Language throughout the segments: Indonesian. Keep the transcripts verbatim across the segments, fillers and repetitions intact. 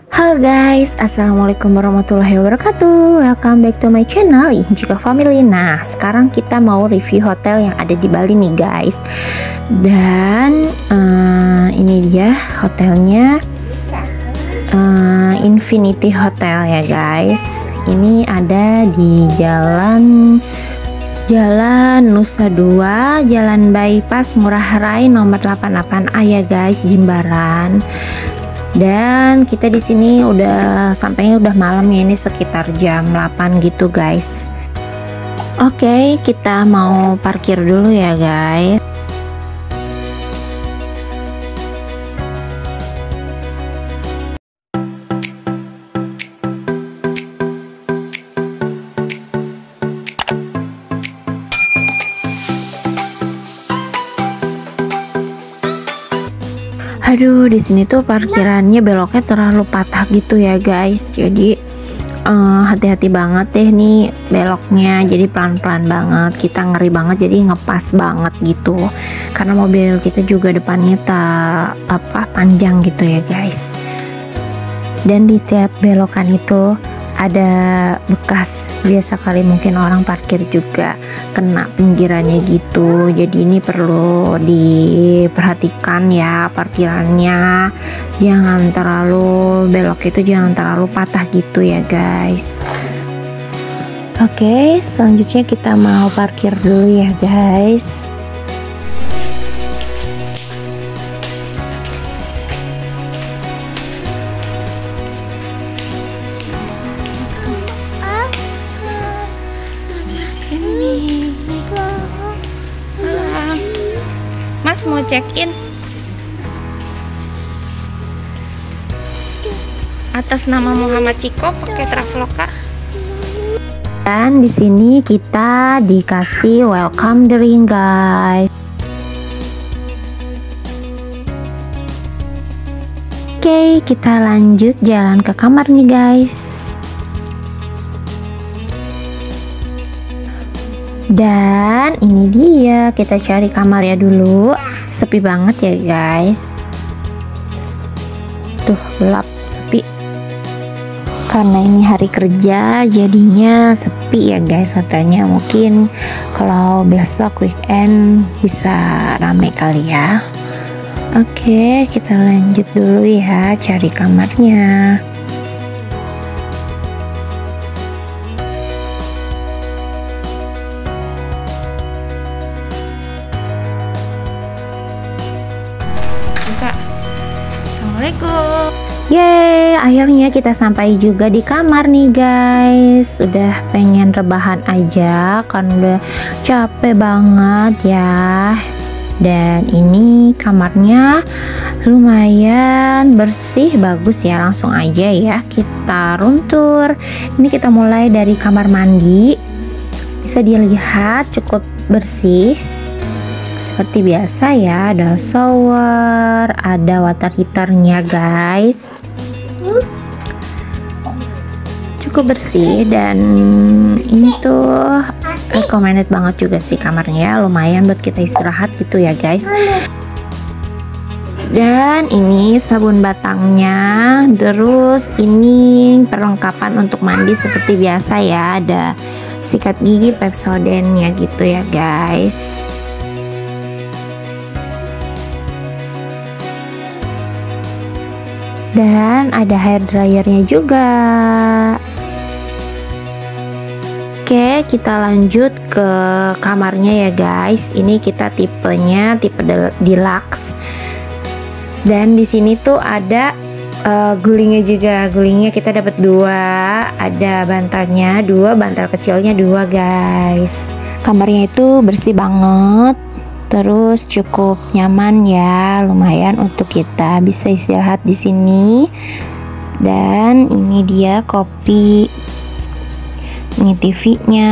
Halo guys, assalamualaikum warahmatullahi wabarakatuh. Welcome back to my channel Injika Family. Nah, sekarang kita mau review hotel yang ada di Bali nih guys. Dan uh, ini dia hotelnya, uh, Infinity Hotel ya guys. Ini ada di Jalan Jalan Nusa Dua, Jalan Bypass Ngurah Rai nomor delapan puluh delapan A ya guys, Jimbaran. Dan kita di sini udah sampainya udah malam ya, ini sekitar jam delapan gitu guys. Oke, kita mau parkir dulu ya guys. Aduh, di sini tuh parkirannya beloknya terlalu patah gitu ya guys. Jadi uh, hati-hati banget deh nih beloknya. Jadi pelan-pelan banget. Kita ngeri banget. Jadi ngepas banget gitu. Karena mobil kita juga depannya tak apa panjang gitu ya guys. Dan di tiap belokan itu ada bekas, biasa kali mungkin orang parkir juga kena pinggirannya gitu. Jadi ini perlu diperhatikan ya parkirannya, jangan terlalu belok itu jangan terlalu patah gitu ya guys. Oke, selanjutnya kita mau parkir dulu ya guys. Mas mau check in atas nama Muhammad Ciko pakai Traveloka. Dan di sini kita dikasih welcome drink guys. Oke, kita lanjut jalan ke kamar nih guys. Dan ini dia, kita cari kamar ya dulu. Sepi banget ya guys. Tuh gelap, sepi. Karena ini hari kerja jadinya sepi ya guys hotelnya. Mungkin kalau besok weekend bisa rame kali ya. Oke, kita lanjut dulu ya cari kamarnya. Assalamualaikum. Yeay, akhirnya kita sampai juga di kamar nih guys. Udah pengen rebahan aja kan udah capek banget ya. Dan ini kamarnya lumayan bersih, bagus ya. Langsung aja ya kita room tour. Ini kita mulai dari kamar mandi. Bisa dilihat cukup bersih seperti biasa ya, ada shower, ada water heaternya guys, cukup bersih. Dan ini tuh recommended banget juga sih kamarnya, lumayan buat kita istirahat gitu ya guys. Dan ini sabun batangnya, terus ini perlengkapan untuk mandi seperti biasa ya, ada sikat gigi, Pepsodent ya gitu ya guys. Dan ada hair dryernya juga. Oke, kita lanjut ke kamarnya ya guys. Ini kita tipenya tipe deluxe. Dan di sini tuh ada uh, gulingnya juga. Gulingnya kita dapat dua. Ada bantalnya dua, bantal kecilnya dua guys. Kamarnya itu bersih banget. Terus cukup nyaman ya, lumayan untuk kita bisa istirahat di sini. Dan ini dia kopi, ini T V-nya.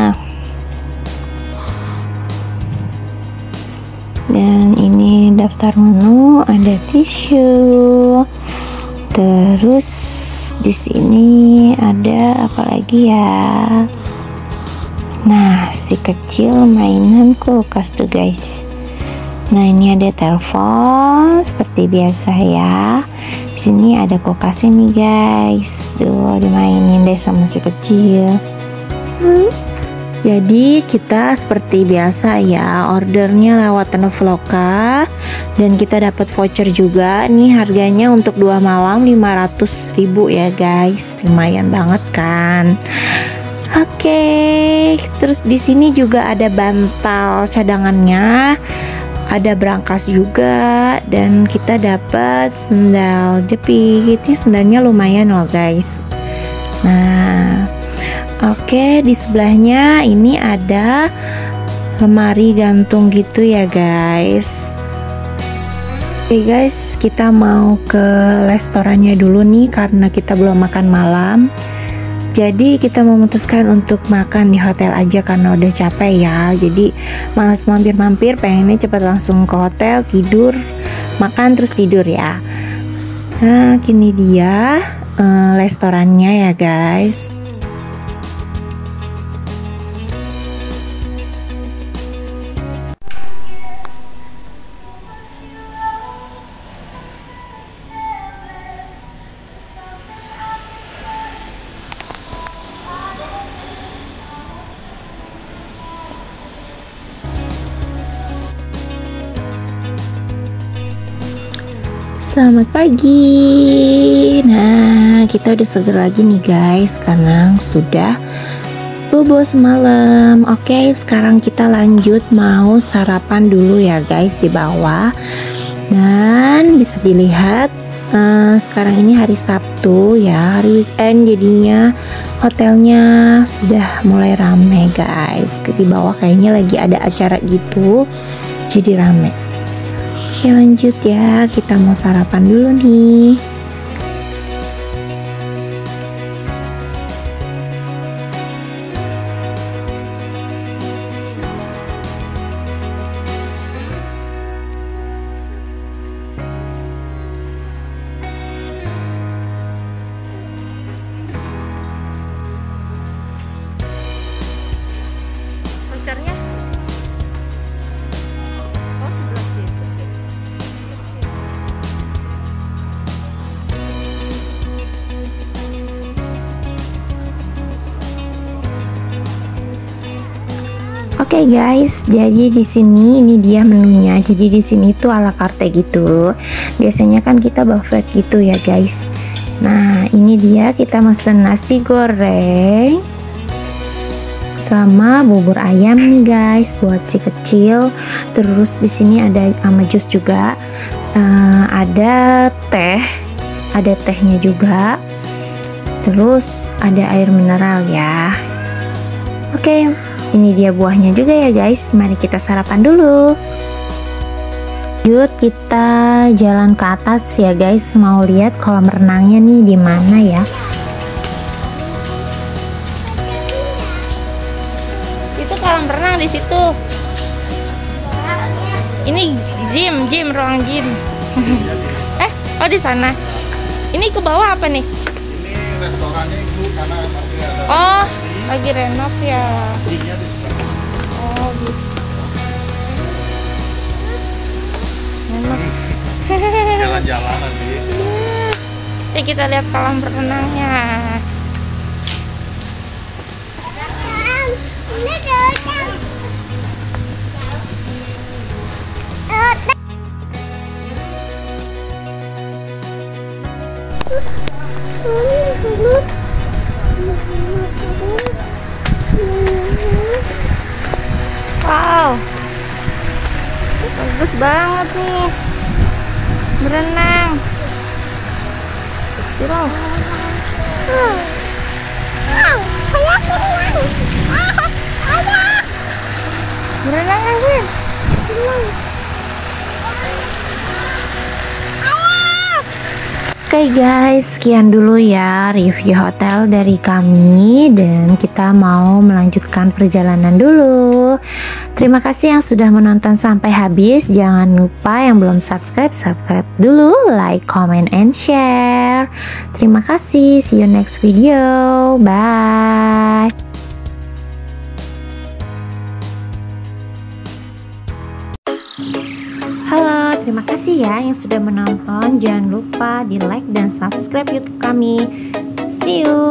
Dan ini daftar menu, ada tisu. Terus di sini ada apa lagi ya? Nah, si kecil mainan kulkas tuh guys. Nah, ini ada telepon seperti biasa ya. Di sini ada kulkasnya nih guys. Tuh dimainin deh sama si kecil. Hmm. Jadi kita seperti biasa ya, ordernya lewat Traveloka dan kita dapat voucher juga. Nih harganya untuk dua malam lima ratus ribu ya guys. Lumayan banget kan? Oke, terus di sini juga ada bantal cadangannya. Ada brankas juga dan kita dapat sendal jepit. Ini sendalnya lumayan loh guys. Nah, oke, di sebelahnya ini ada lemari gantung gitu ya guys. Oke guys, kita mau ke restorannya dulu nih karena kita belum makan malam. Jadi kita memutuskan untuk makan di hotel aja karena udah capek ya. Jadi malas mampir-mampir, pengennya cepat langsung ke hotel, tidur, makan terus tidur ya. Nah, kini dia uh, restorannya ya guys. Selamat pagi. Nah, kita udah seger lagi nih guys karena sudah bobo semalam. Oke, sekarang kita lanjut mau sarapan dulu ya guys di bawah. Dan bisa dilihat uh, sekarang ini hari Sabtu ya, hari weekend, jadinya hotelnya sudah mulai rame guys. Di bawah kayaknya lagi ada acara gitu, jadi rame. Oke, lanjut ya, kita mau sarapan dulu nih. Vouchernya? Oh, sebelah situ sih. Oke okay guys, jadi di sini ini dia menunya. Jadi di sini tuh ala carte gitu. Biasanya kan kita buffet gitu ya guys. Nah, ini dia kita mesen nasi goreng sama bubur ayam nih guys buat si kecil. Terus di sini ada sama jus juga. Uh, ada teh, ada tehnya juga. Terus ada air mineral ya. Oke. Okay. Ini dia buahnya juga ya guys. Mari kita sarapan dulu. Lanjut kita jalan ke atas ya guys. Mau lihat kolam renangnya nih di mana ya? Itu kolam renang di situ. Ini gym, gym, ruang gym. eh, oh di sana. Ini ke bawah apa nih? Ini restorannya itu karena masih ada. Oh, lagi renov ya. Oh gitu. Enak. Jalan-jalan lagi. Ya kita lihat kolam renangnya. Wow, bagus banget nih berenang. Wow. Berenang kan gue? Oke okay guys, sekian dulu ya review hotel dari kami dan kita mau melanjutkan perjalanan dulu. Terima kasih yang sudah menonton sampai habis. Jangan lupa yang belum subscribe, subscribe dulu, like, comment, and share. Terima kasih, see you next video, bye. Halo Terima kasih ya yang sudah menonton. Jangan lupa di like dan subscribe YouTube kami. See you.